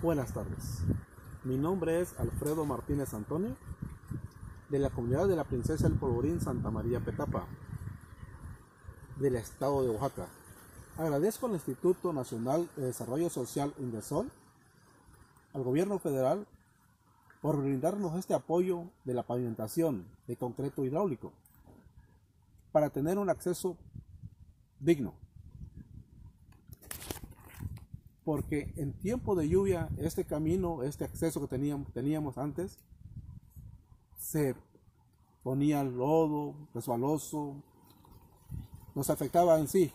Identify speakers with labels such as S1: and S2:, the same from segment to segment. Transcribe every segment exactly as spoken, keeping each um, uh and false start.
S1: Buenas tardes, mi nombre es Alfredo Martínez Antonio, de la comunidad de la Princesa del Polvorín Santa María Petapa, del estado de Oaxaca. Agradezco al Instituto Nacional de Desarrollo Social INDESOL, al gobierno federal, por brindarnos este apoyo de la pavimentación de concreto hidráulico para tener un acceso digno. Porque en tiempo de lluvia, este camino, este acceso que teníamos, teníamos antes, se ponía lodo, resbaloso, nos afectaba en sí.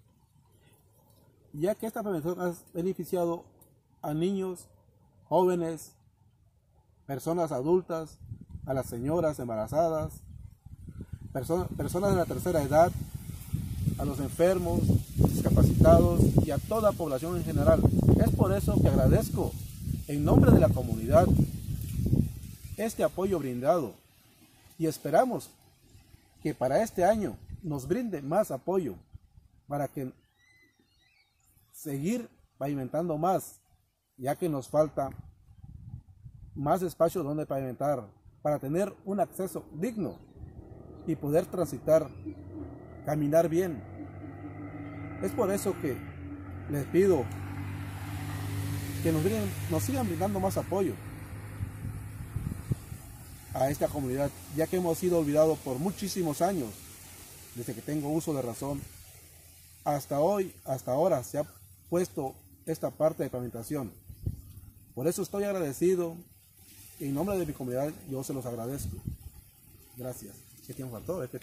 S1: Ya que esta pavimentación ha beneficiado a niños, jóvenes, personas adultas, a las señoras embarazadas, personas, personas de la tercera edad, a los enfermos, discapacitados y a toda población en general. Es por eso que agradezco en nombre de la comunidad este apoyo brindado y esperamos que para este año nos brinde más apoyo para que seguir pavimentando más, ya que nos falta más espacio donde pavimentar para tener un acceso digno y poder transitar, caminar bien. Es por eso que les pido que nos, brinden, nos sigan brindando más apoyo a esta comunidad, ya que hemos sido olvidados por muchísimos años. Desde que tengo uso de razón hasta hoy, hasta ahora se ha puesto esta parte de pavimentación. Por eso estoy agradecido. En nombre de mi comunidad yo se los agradezco. Gracias. ¿Qué tiempo faltó?